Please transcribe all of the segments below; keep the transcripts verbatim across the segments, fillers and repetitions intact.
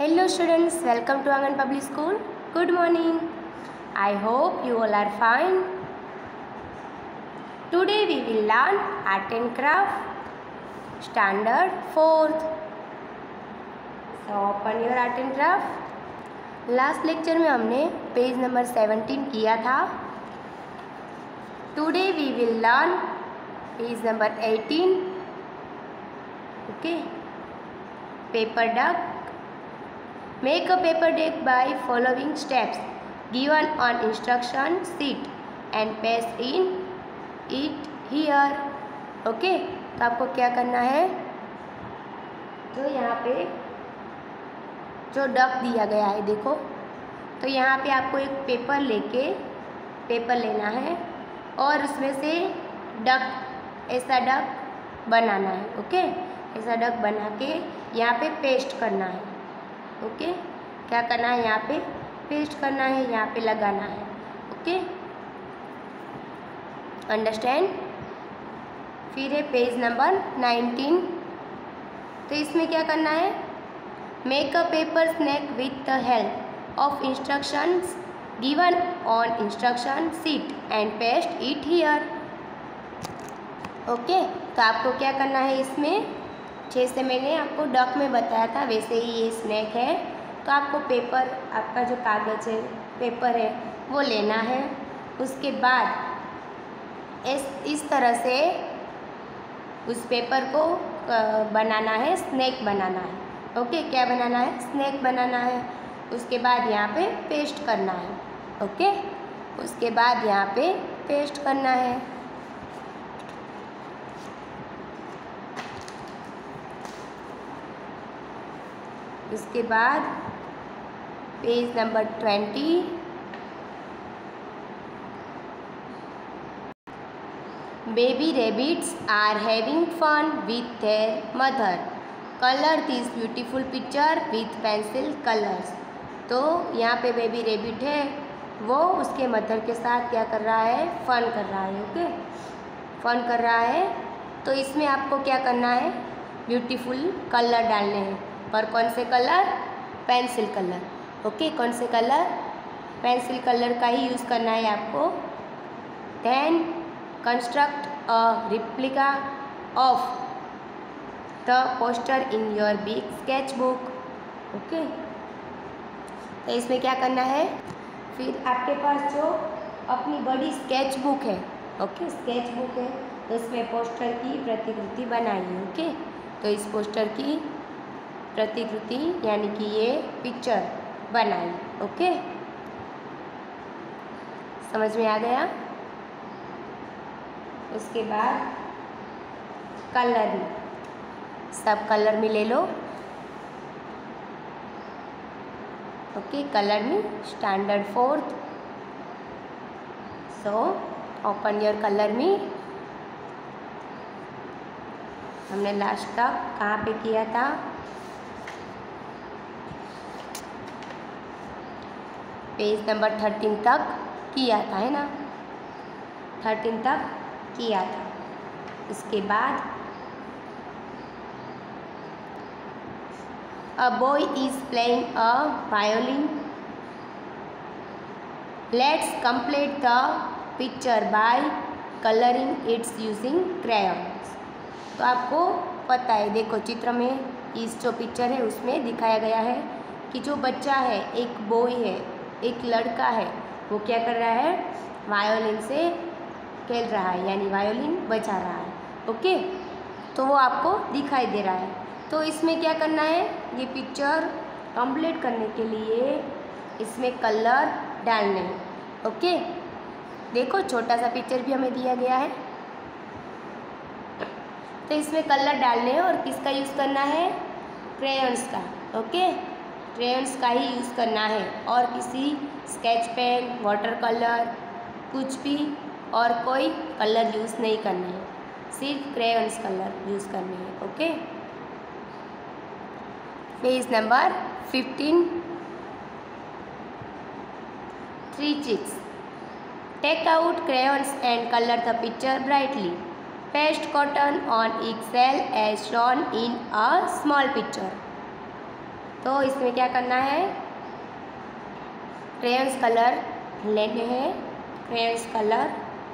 Hello students, welcome to Angan Public School. Good morning. I hope you all are fine. Today we will learn Art and Craft Standard fourth. So open your Art and Craft. Last lecture में हमने page number seventeen किया था. Today we will learn page number eighteen. Okay. Paper duck. Make a paper deck by following steps given on instruction sheet and paste in it here. Okay, तो आपको क्या करना है, तो यहाँ पे जो डक दिया गया है देखो, तो यहाँ पे आपको एक पेपर लेके पेपर लेना है और उसमें से डक, ऐसा डक बनाना है. ओके, ऐसा डक बना के यहाँ पे पेस्ट करना है. Okay okay? क्या करना है, यहाँ पे पेस्ट करना है, यहाँ पे लगाना है. Okay, understand. फिर है पेज नंबर नाइनटीन. तो इसमें क्या करना है, make a paper snake with the help of instructions given on instruction sheet and paste it here. Okay, तो आपको क्या करना है, इसमें जैसे मैंने आपको डक में बताया था वैसे ही ये स्नैक है. तो आपको पेपर, आपका जो कागज़ है, पेपर है, वो लेना है. उसके बाद इस इस तरह से उस पेपर को बनाना है, स्नैक बनाना है. ओके, क्या बनाना है, स्नैक बनाना है. उसके बाद यहाँ पे पेस्ट करना है. ओके, उसके बाद यहाँ पे पेस्ट करना है. उसके बाद page number twenty. Baby rabbits are having fun with their mother. Colour this beautiful picture with pencil colours. तो यहाँ पे बेबी रैबिट है, वो उसके मदर के साथ क्या कर रहा है, फन कर रहा है. ओके, फन कर रहा है. तो इसमें आपको क्या करना है, ब्यूटीफुल कलर डालने हैं. पर कौन से कलर, पेंसिल कलर. ओके, कौन से कलर, पेंसिल कलर का ही यूज़ करना है आपको. Then construct a replica of the poster in your big sketch book. Okay, तो इसमें क्या करना है, फिर आपके पास जो अपनी बड़ी स्केच बुक है, ओके, स्केच बुक है, तो इसमें पोस्टर की प्रतिकृति बनाइए. ओके, तो इस पोस्टर की प्रतिकृति यानी कि ये पिक्चर बनाई. ओके, समझ में आ गया. उसके बाद कलर में, सब कलर में ले लो. ओके, कलर में standard fourth. So open your colour में. हमने लास्ट तक कहाँ पे किया था, पेज नंबर थर्टीन तक किया था, है ना, थर्टीन तक किया था. इसके बाद a boy is playing a violin. Let's complete the picture by colouring its using crayons. तो आपको पता है, देखो चित्र में इस जो पिक्चर है उसमें दिखाया गया है कि जो बच्चा है, एक बॉय है, एक लड़का है, वो क्या कर रहा है, वायोलिन से खेल रहा है, यानी वायोलिन बजा रहा है. ओके, तो वो आपको दिखाई दे रहा है. तो इसमें क्या करना है, ये पिक्चर कंप्लीट करने के लिए इसमें कलर डालने हैं. ओके, देखो छोटा सा पिक्चर भी हमें दिया गया है, तो इसमें कलर डालने हैं. और किसका यूज़ करना है, क्रेयॉन्स का. ओके, क्रेयॉन्स का ही यूज़ करना है, और किसी स्केच पेन, वाटर कलर, कुछ भी और कोई कलर यूज़ नहीं करना है, सिर्फ क्रेयॉन्स कलर यूज़ करने हैं. Okay, page number fifteen. Three chicks. Take out crayons and colour the picture brightly. Paste cotton on each cell as shown in a small picture. तो इसमें क्या करना है, क्रेयॉन्स कलर लेने हैं, क्रेयॉन्स कलर।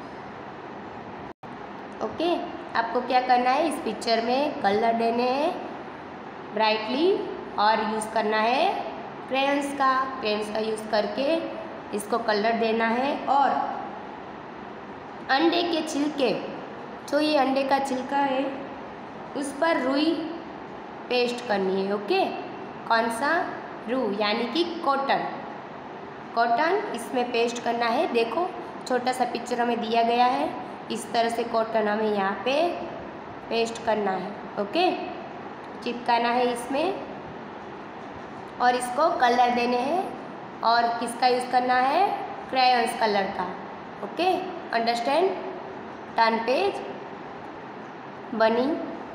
ओके, आपको क्या करना है, इस पिक्चर में कलर देने हैं ब्राइटली और यूज़ करना है क्रेयॉन्स का। क्रेयॉन्स का यूज़ करके इसको कलर देना है। और अंडे के छिलके, जो ये अंडे का छिलका है उस पर रुई पेस्ट करनी है। ओके, कौन सा, रूई यानी कि कॉटन, कॉटन इसमें पेस्ट करना है। देखो छोटा सा पिक्चर हमें दिया गया है, इस तरह से कॉटन हमें यहाँ पे पेस्ट करना है। ओके, चिपकाना है इसमें और इसको कलर देने हैं। और किसका यूज़ करना है, क्रेयॉन्स कलर का। Okay, understand. Turn page, bunny.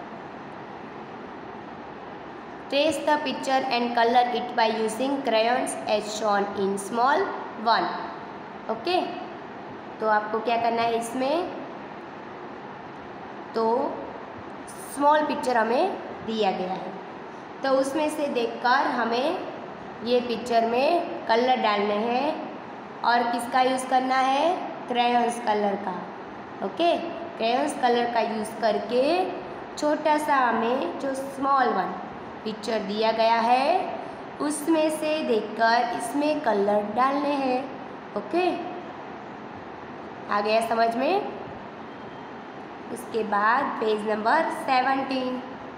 Trace the picture and colour it by using crayons as shown in small one. Okay, तो आपको क्या करना है इसमें, तो स्मॉल पिक्चर हमें दिया गया है, तो उसमें से देखकर हमें ये पिक्चर में कलर डालने हैं। और किसका यूज़ करना है, क्रेयॉन्स कलर का। ओके, क्रेयॉन्स कलर का यूज़ करके छोटा सा हमें जो स्मॉल वन पिक्चर दिया गया है उसमें से देखकर इसमें कलर डालने हैं। ओके, आ गया समझ में। उसके बाद page number seventeen,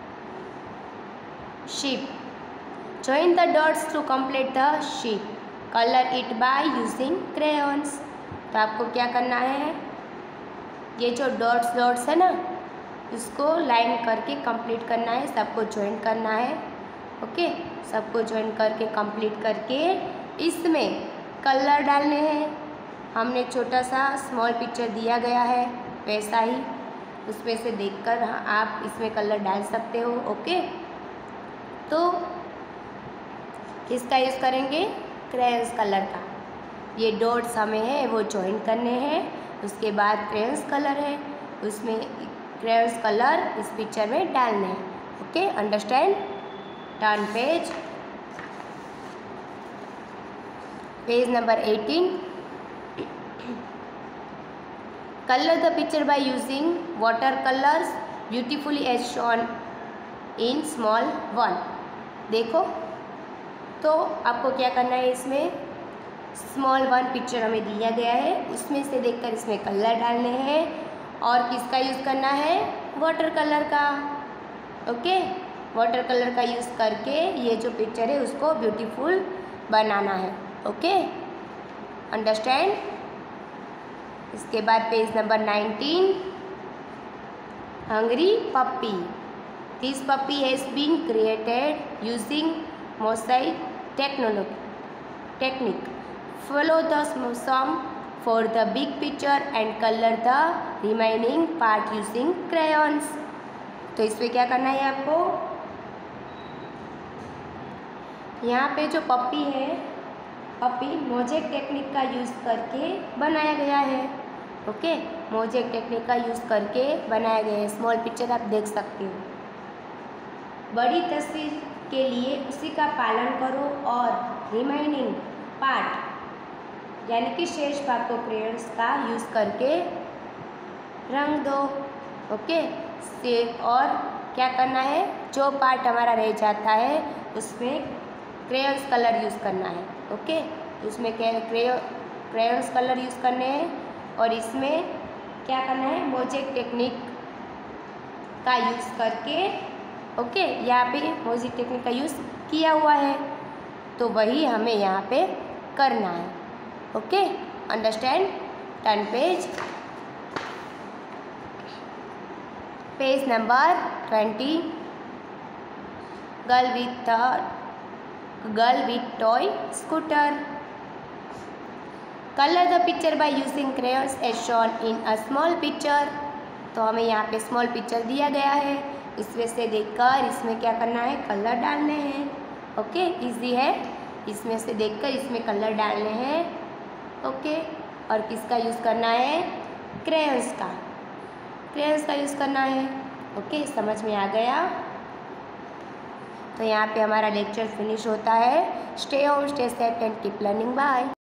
ship. Join the dots to complete the ship, colour it by using crayons। तो आपको क्या करना है, ये जो डॉट्स डॉट्स है ना उसको लाइन करके कंप्लीट करना है, सबको ज्वाइन करना है। ओके, सबको ज्वाइन करके कंप्लीट करके इसमें कलर डालने हैं। हमने छोटा सा स्मॉल पिक्चर दिया गया है वैसा ही, उसमें से देखकर आप इसमें कलर डाल सकते हो। ओके, तो किसका यूज़ करेंगे, क्रेयॉन्स कलर का। ये डॉट्स हमें है वो ज्वाइन करने हैं। उसके बाद क्रेयॉन्स कलर है, उसमें क्रेयॉन्स कलर इस पिक्चर में डालने हैं। Okay, understand. Turn page, page number eighteen. Colour the picture by using water colours beautifully as shown in small one. देखो, तो आपको क्या करना है, इसमें स्मॉल वन पिक्चर हमें दिया गया है, उसमें से देखकर इसमें कलर डालने हैं। और किसका यूज़ करना है, वाटर कलर का। ओके, वाटर कलर का यूज़ करके ये जो पिक्चर है उसको ब्यूटीफुल बनाना है। Okay, understand. इसके बाद page number nineteen, hungry puppy. This puppy has been created using mosaic technology technique. Follow the sum for the big picture and color the remaining part using crayons। तो इसमें क्या करना है आपको, यहाँ पे जो पप्पी है, पप्पी मोज़ेक टेक्निक का यूज़ करके बनाया गया है। ओके, मोज़ेक टेक्निक का यूज़ करके बनाया गया है। स्मॉल पिक्चर आप देख सकते हो। बड़ी तस्वीर के लिए उसी का पालन करो और रिमाइनिंग पार्ट यानी कि शेष भाग को क्रेयॉन्स का यूज़ करके रंग दो। ओके, से और क्या करना है, जो पार्ट हमारा रह जाता है उसमें क्रेयॉन्स कलर यूज़ करना है। ओके, उसमें क्या क्रेयॉन्स कलर यूज़ करने हैं और इसमें क्या करना है, मोज़ेक टेक्निक का यूज़ करके। ओके, यहाँ पे मोज़ेक टेक्निक का यूज़ किया हुआ है, तो वही हमें यहाँ पे करना है। Okay, understand. Turn page, page number twenty, girl with girl with toy scooter. Colour the picture by using crayons as shown in a small picture. तो हमें यहाँ पे स्मॉल पिक्चर दिया गया है, उसमें से देखकर इसमें क्या करना है, कलर डालने हैं। ओके, इजी है, इसमें से देखकर इसमें कलर डालने हैं। ओके, और किसका यूज़ करना है, क्रेयॉन्स का, क्रेयॉन्स का यूज़ करना है। ओके, समझ में आ गया। तो यहाँ पे हमारा लेक्चर फिनिश होता है। Stay home, stay safe and keep learning. Bye.